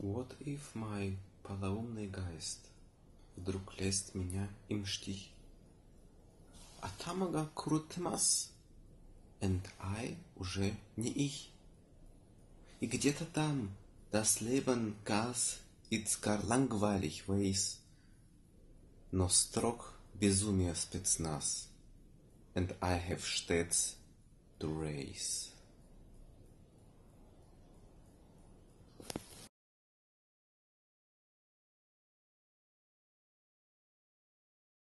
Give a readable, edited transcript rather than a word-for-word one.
What if my полоумный Geist вдруг lässt меня im Stich? А тамага крутмас, and I уже не ich. И где-то там das Leben Gas ist gar langweilig weiß, но строг безумия спецназ, and I have stets to race.